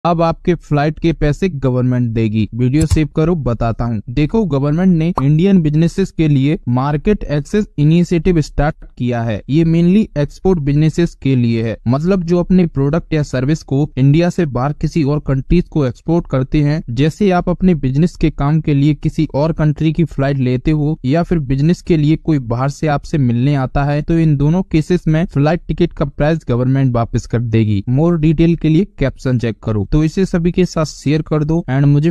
अब आपके फ्लाइट के पैसे गवर्नमेंट देगी। वीडियो सेव करो, बताता हूँ। देखो, गवर्नमेंट ने इंडियन बिजनेसेस के लिए मार्केट एक्सेस इनिशिएटिव स्टार्ट किया है। ये मेनली एक्सपोर्ट बिजनेसेस के लिए है। मतलब जो अपने प्रोडक्ट या सर्विस को इंडिया से बाहर किसी और कंट्रीज को एक्सपोर्ट करते हैं। जैसे आप अपने बिजनेस के काम के लिए किसी और कंट्री की फ्लाइट लेते हो या फिर बिजनेस के लिए कोई बाहर से आपसे मिलने आता है, तो इन दोनों केसेस में फ्लाइट टिकट का प्राइस गवर्नमेंट वापस कर देगी। मोर डिटेल के लिए कैप्शन चेक करो। तो इसे सभी के साथ शेयर कर दो एंड मुझे